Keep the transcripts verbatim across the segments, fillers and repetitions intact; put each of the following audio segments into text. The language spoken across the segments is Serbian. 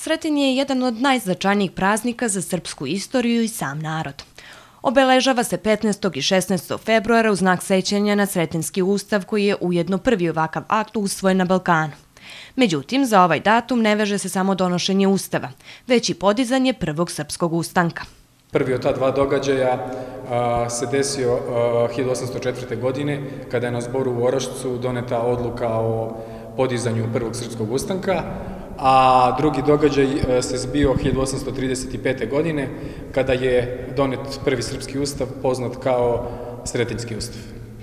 Sretenj je jedan od najznačajnijih praznika za srpsku istoriju i sam narod. Obeležava se petnaestog i šesnaestog februara u znak sećanja na Sretenjski ustav koji je ujedno prvi ovakav akt usvojen na Balkanu. Međutim, za ovaj datum ne veže se samo donošenje ustava, već i podizanje prvog srpskog ustanka. Prvi od ta dva događaja a, se desio a, hiljadu osamsto četvrte. godine kada je na zboru u Orašcu doneta odluka o podizanju prvog srpskog ustanka, a drugi događaj se zbio hiljadu osamsto trideset pete. godine kada je donet prvi srpski ustav poznat kao Sretenjski ustav.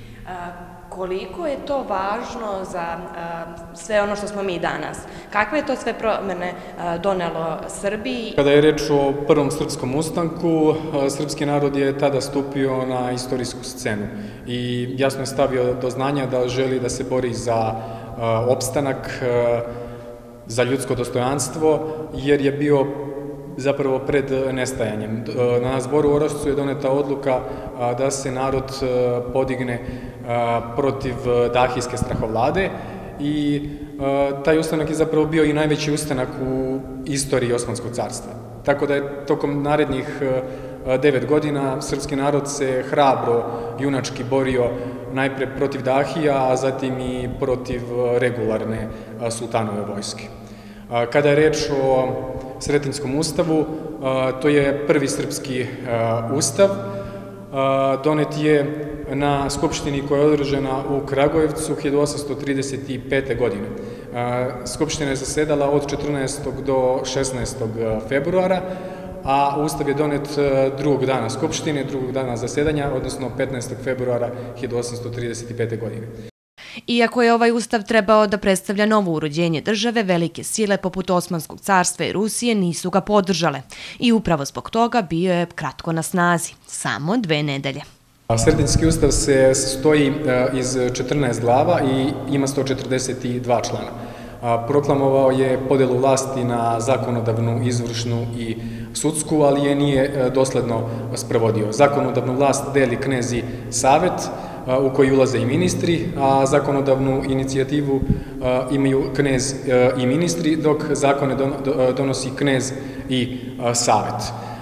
Koliko je to važno za sve ono što smo mi danas? Kakve je to sve promene donelo Srbiji? Kada je reč o prvom srpskom ustanku, srpski narod je tada stupio na istorijsku scenu i jasno je stavio do znanja da želi da se bori za opstanak, za ljudsko dostojanstvo, jer je bio zapravo pred nestajanjem. Na zboru u Orašcu je doneta odluka da se narod podigne protiv dahijske strahovlade i taj ustanak je zapravo bio i najveći ustanak u istoriji Osmanskog carstva. Tako da je tokom narednih devet godina srpski narod se hrabro, junački borio najpre protiv Dahija, a zatim i protiv regularne sultanove vojske. Kada je reč o Sretenjskom ustavu, to je prvi srpski ustav, donet je na skupštini koja je održana u Kragujevcu hiljadu osamsto trideset pete. godine. Skupština je zasedala od četrnaestog do šesnaestog februara, a ustav je donet drugog dana skupštine, drugog dana zasedanja, odnosno petnaestog februara hiljadu osamsto trideset pete. godine. Iako je ovaj ustav trebao da predstavlja novo urođenje države, velike sile poput Osmanskog carstva i Rusije nisu ga podržale i upravo zbog toga bio je kratko na snazi, samo dve nedelje. Sretenjski ustav se sastoji iz četrnaest glava i ima sto četrdeset dva člana. Proklamovao je podelu vlasti na zakonodavnu, izvršnu i sudsku, ali je nije dosledno sprovodio. Zakonodavnu vlast deli knez i savet, u koji ulaze i ministri, a zakonodavnu inicijativu imaju knez i ministri, dok zakone donosi knez i savet.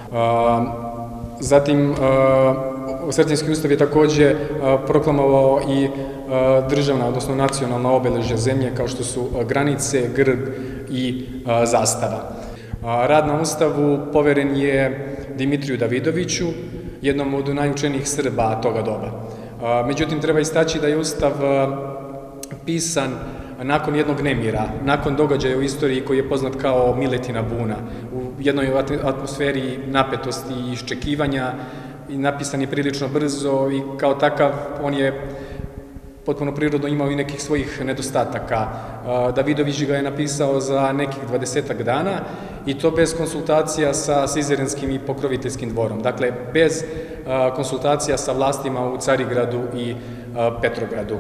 Zatim, Sretenjski ustav je takođe proklamovao i državna, odnosno nacionalna obeležja zemlje, kao što su granice, grb i zastava. Rad na ustavu poveren je Dimitriju Davidoviću, jednom od najučenijih Srba toga doba. Međutim, treba istaći da je ustav pisan nakon jednog nemira, nakon događaja u istoriji koji je poznat kao Miletina buna, u jednoj atmosferi napetosti i iščekivanja, i napisan je prilično brzo i kao takav on je potpuno prirodno imao i nekih svojih nedostataka. Davidović ga je napisao za nekih dvadesetak dana i to bez konsultacija sa Sizerenskim i pokroviteljskim dvorom. Dakle, bez konsultacija sa vlastima u Carigradu i Petrogradu.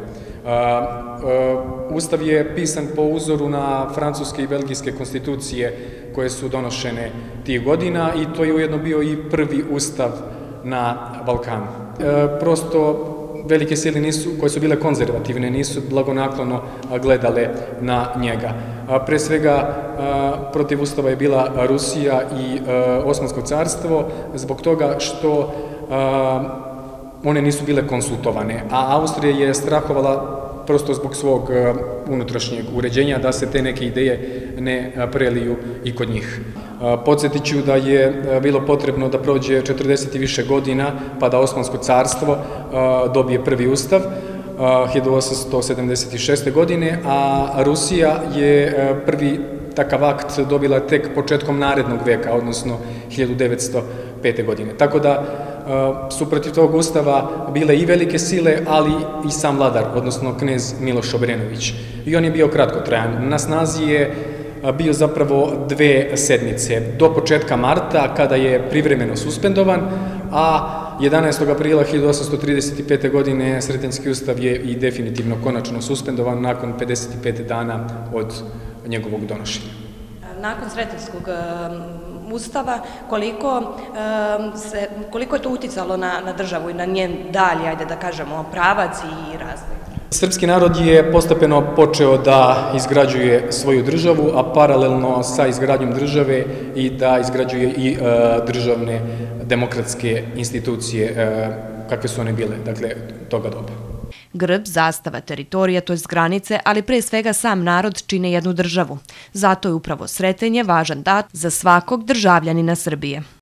Ustav je pisan po uzoru na francuske i belgijske konstitucije koje su donošene tih godina i to je ujedno bio i prvi ustav na Balkanu. Prosto velike sile nisu, koje su bile konzervativne, nisu blagonaklono gledale na njega. Pre svega, protiv ustava je bila Rusija i Osmansko carstvo, zbog toga što one nisu bile konsultovane, a Austrija je strahovala prosto zbog svog unutrašnjeg uređenja da se te neke ideje ne preliju i kod njih. Podsjetit ću da je bilo potrebno da prođe četrdeset i više godina pa da Osmansko carstvo dobije prvi ustav hiljadu osamsto sedamdeset šeste. godine, a Rusija je prvi takav akt dobila tek početkom narednog veka, odnosno hiljadu devetsto pete. godine. Tako da su protiv tog ustava bile i velike sile, ali i sam vladar, odnosno knez Miloš Obrenović. I on je bio kratkotrajan. Na snazi je bio zapravo dve sedmice, do početka marta, kada je privremeno suspendovan, a jedanaestog aprila hiljadu osamsto trideset pete. godine Sretenjski ustav je i definitivno konačno suspendovan nakon pedeset pet dana od njegovog donošenja. Nakon Sretenjskog ustava, koliko, se, koliko je to uticalo na, na državu i na njen dalje, ajde da kažemo, pravac i razvoj? Srpski narod je postepeno počeo da izgrađuje svoju državu, a paralelno sa izgradnjom države i da izgrađuje i državne demokratske institucije kakve su one bile, dakle, toga doba. Grb, zastava, teritorija, to je granice, ali pre svega sam narod čine jednu državu. Zato je upravo Sretenje važan dat za svakog državljanina Srbije.